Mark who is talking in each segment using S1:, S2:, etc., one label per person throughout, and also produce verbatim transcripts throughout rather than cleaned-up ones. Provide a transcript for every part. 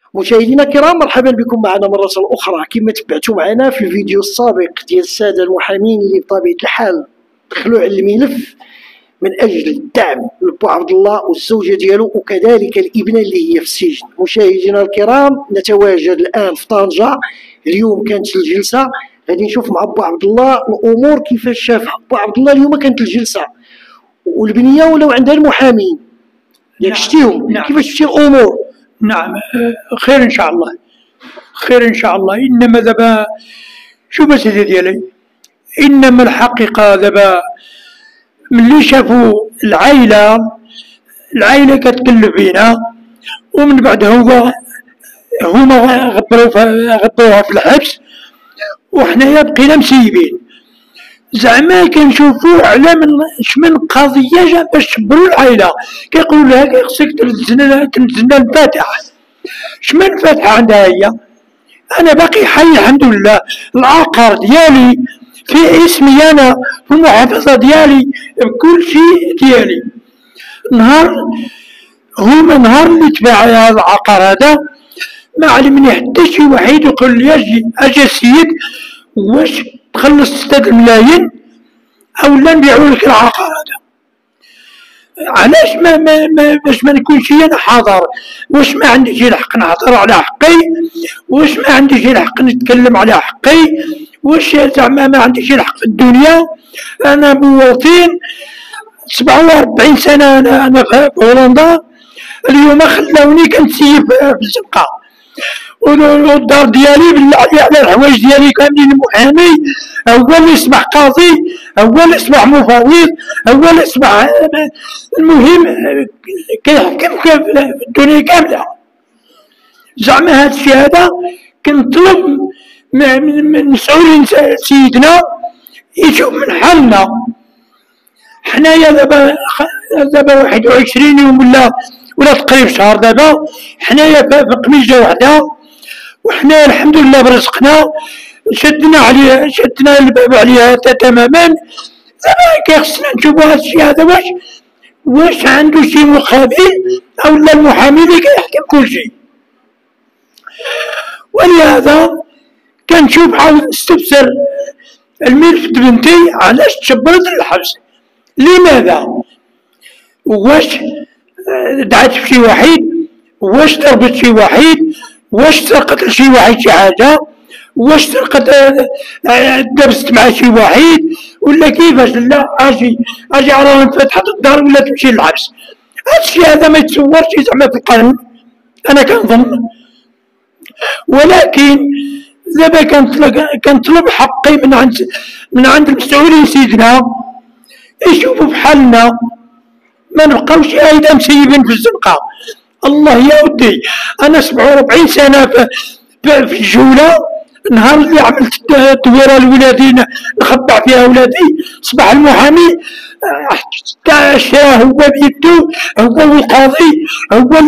S1: مشاهدينا الكرام، مرحبا بكم معنا مرة أخرى. كما تبعتوا معنا في الفيديو السابق ديال السادة المحامين اللي بطبيعة الحال دخلوا على الملف من أجل الدعم لبو عبد الله والزوجة ديالو وكذلك الابنة اللي هي في السجن. مشاهدينا الكرام، نتواجد الآن في طنجة. اليوم كانت الجلسة، غادي نشوف مع بو عبد الله الأمور كيفاش شافها. بو عبد الله اليوم كانت الجلسة والبنية ولاو عندها المحامين ياك شتيهم. نعم. كيفاش شفتي الأمور؟
S2: نعم خير ان شاء الله، خير ان شاء الله. انما دابا شوف اسيدي ديالي، انما الحقيقه دابا ملي شافوا العائله العائله كتكلف بينا، ومن بعد هو هما غبروا غبروها في الحبس وحنايا بقينا مسيبين. زعما كنشوفوا على من شمن قضيه جا باش تبروا العائله، كيقولوا لها خصك تلزنا تلزنا الفاتحه. شمن الفاتحه عندها هي؟ انا باقي حي الحمد لله، العقار ديالي في اسمي انا، في المحافظه ديالي، بكل شيء ديالي. نهار هما نهار اللي تباع هذا العقار هذا ما علمني حتى شي واحد يقول لي اجي اجي السيد واش تخلص ستة الملايين او لا نبيعوا لك العقار هذا. علاش ما ما ما باش ما نكونش انا حاضر؟ واش ما عنديش الحق نهضر على حقي؟ واش ما عنديش الحق نتكلم على حقي؟ واش زعما ما عنديش الحق في الدنيا؟ انا مواطن سبعة وأربعين سنه، انا انا في هولندا. اليوم خلاوني كنسيب في الزنقه، والدار ديالي بالله على الحوايج ديالي كاملين. المحامي هو اللي يصبح قاضي، هو اللي يصبح مفوض، هو اللي يصبح المهم كيحكم في الدنيا كامله. زعما هاد الشيء هذا كنطلب من مسؤولين سيدنا يشوف من حالنا. حنايا دابا دابا واحد وعشرين يوم ولا ولا تقريب شهر دابا حنايا في قميجه وحده، وحنا الحمد لله برزقنا، شدنا عليها شدنا الباب عليها تماما. دابا كيخصنا نشوفوا هذا الشيء هذا واش واش عنده شي مقابل او لا المحامي اللي كيحكم كل شيء. ولهذا كنشوف عاود نستفسر الملف بنتي علاش تشبرت للحبس، لماذا؟ واش دعت في شي واحد؟ واش ضربت شي واحد؟ واش سرقت لشي واحد شي حاجه؟ واش سرقت دبست مع شي واحد؟ ولا كيفاش؟ لا اجي اجي على انفتحت الدار ولا تمشي للحبس. هادشي هذا ما يتصورش زعما في القانون، انا كنظن. ولكن دابا كنطلب حقي من عند من عند المسؤولين سيدنا يشوفوا بحالنا، ما نبقاوش ايضا مسيبين في الزنقه. الله يا ودي، انا سبعة وأربعين سنه في, في الجوله. نهار اللي عملت الدويره لولادي نخبع فيها ولادي صباح المحامي حتى شراه هو بيدو، هو القاضي، هو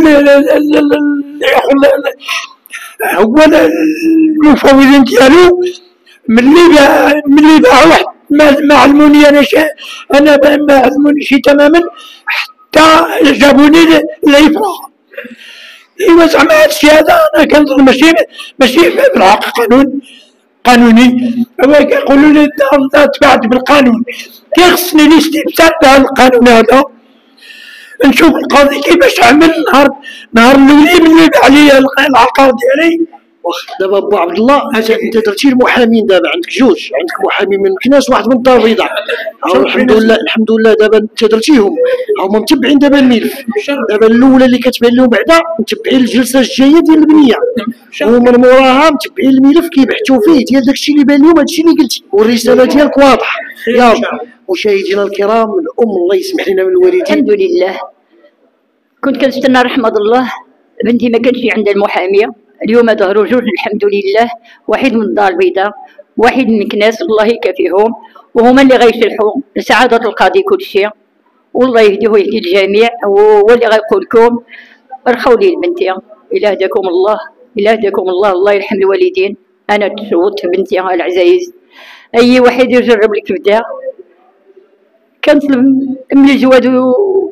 S2: هو المفوضين ديالو. ملي ملي باع واحد ما علموني انا شيء، انا ما علموني شيء تماما حتى جابوني للافراغ. ايوا زعما هادشي هذا انا كنظن ماشي ماشي في الحق قانون قانوني. هو كيقولوا لي تبعت بالقانون، كيخصني الاستفسار بهذا القانون هذا، نشوف القاضي كيفاش عمل نهار نهار الاولي ملي باع لي العقار ديالي.
S1: دابا بو عبد الله، انت درتي المحامين، دابا عندك جوج، عندك محامي من مكناس وواحد من الدار البيضاء. الحمد لله الحمد لله دابا انت درتيهم، هما متبعين دابا الملف. دابا الاولى اللي كتبان لهم بعدا متبعين الجلسه الجايه ديال البنيه، ومن موراها متبعين الملف كيبحثوا فيه ديال داكشي اللي بان لهم. هادشي اللي قلتي والرساله ديالك واضحه. يلا مشاهدينا الكرام، الام الله يسمح لنا من الوالدين.
S3: الحمد لله كنت كنستنى رحمه الله. بنتي ما كانش عندها المحاميه، اليوم ظهروا جوج الحمد لله، واحد من الدار البيضاء واحد من مكناس، الله يكافيهم، وهما اللي غيصلحوا لسعادة القاضي كل شيء، والله يهديه ويهدي الجميع. هو اللي غيقول لكم رخوا لي بنتي، إلا هداكم الله إلا هداكم الله الله يرحم الوالدين. أنا تزوجت بنتي العزايز، أي واحد يجرب الكبدة كنطلب من الجواد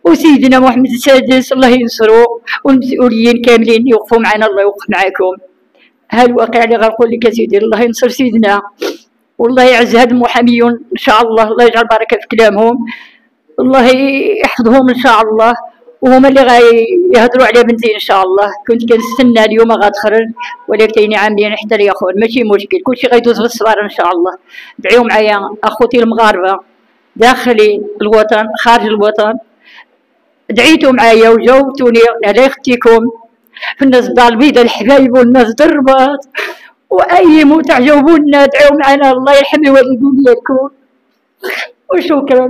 S3: وسيدنا محمد السادس الله ينصرو، والمسؤولين كاملين يوقفوا معنا، الله يوقف معاكم. ها الواقع اللي غنقول لك يا سيدي، الله ينصر سيدنا والله يعز هاد المحاميون ان شاء الله، الله يجعل بركه في كلامهم، الله يحفظهم ان شاء الله، وهما اللي غيهضروا على بنتي ان شاء الله. كنت كنستنى اليوم غتخرج، ولكن عاملين حتى لي اخوان ماشي مشكل، كلشي غيدوز في الصبر ان شاء الله. دعيو معايا اخوتي المغاربه داخل الوطن خارج الوطن، دعيتوا معايا وجاوبتوني على اختكم في الناس الدار البيضاء الحبايب والناس دربات واي موت جاوبونا، دعيو معنا الله يحمي والديكم وشكرا.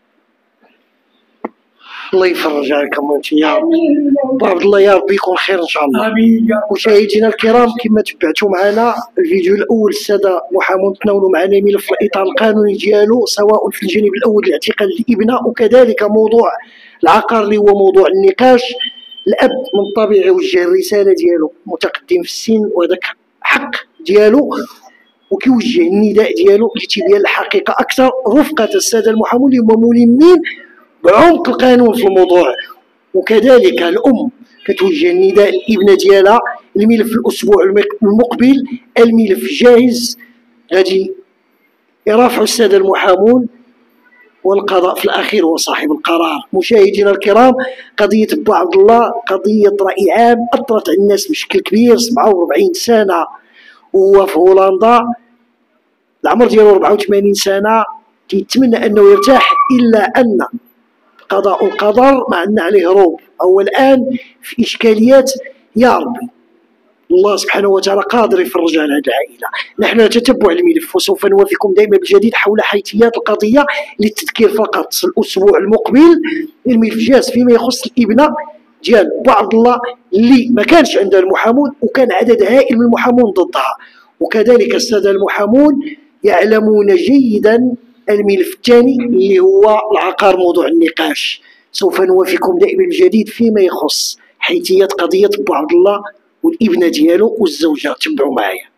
S1: الله يفرج عليكم انت يا رب، عبد الله يا ربي يكون خير ان شاء الله.
S2: امين.
S1: مشاهدينا الكرام كما تبعتوا معنا الفيديو الاول، الساده محامون تناولوا معنا ملف الاطار القانوني ديالو، سواء في الجانب الاول الاعتقال الابناء، وكذلك موضوع العقار اللي هو موضوع النقاش. الاب من الطبيعي وجه الرساله ديالو، متقدم في السن وهذاك حق ديالو، وكيوجه النداء ديالو لتبيان الحقيقه اكثر رفقه الساده المحامون اللي هما ملمين بعمق القانون في الموضوع. وكذلك الام كتوجه النداء للابنه ديالها، الملف الاسبوع المقبل الملف جاهز، غادي يرافعوا الساده المحامون، والقضاء في الاخير هو صاحب القرار. مشاهدينا الكرام، قضيه بو عبد الله قضيه راي عام اثرت على الناس بشكل كبير. سبعة وأربعين سنه وهو في هولندا، العمر ديالو أربعة وثمانين سنه، كيتمنى انه يرتاح، الا ان قضاء القدر ما عندنا عليه هروب. هو الان في اشكاليات، يا ربي الله سبحانه وتعالى قادر يفرج على هذه العائله. نحن نتتبع الملف وسوف نوافيكم دائما بالجديد حول حيثيات القضيه. للتذكير فقط، الاسبوع المقبل الملف جاهز فيما يخص الابنه ديال بو عبد الله اللي ما كانش عندها المحامون، وكان عدد هائل من المحامون ضدها. وكذلك الساده المحامون يعلمون جيدا الملف الثاني اللي هو العقار، موضوع النقاش. سوف نوافيكم دائما بالجديد فيما يخص حيثيات قضيه بو عبد الله والابنه ديالو والزوجه. تبعوا معايا.